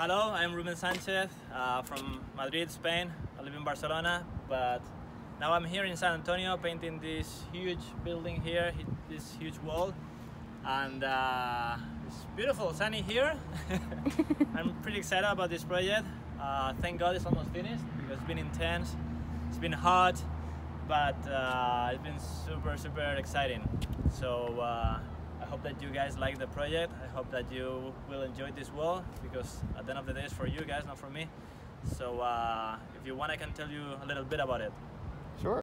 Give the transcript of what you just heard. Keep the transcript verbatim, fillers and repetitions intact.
Hello, I'm Ruben Sanchez uh, from Madrid, Spain. I live in Barcelona, but now I'm here in San Antonio painting this huge building here, this huge wall. And uh, it's beautiful, sunny here. I'm pretty excited about this project. Uh, thank God it's almost finished because it's been intense, it's been hot, but uh, it's been super, super exciting. So uh, I hope that you guys like the project. I hope that you will enjoy this wall because at the end of the day it's for you guys, not for me. So uh, if you want, I can tell you a little bit about it. Sure.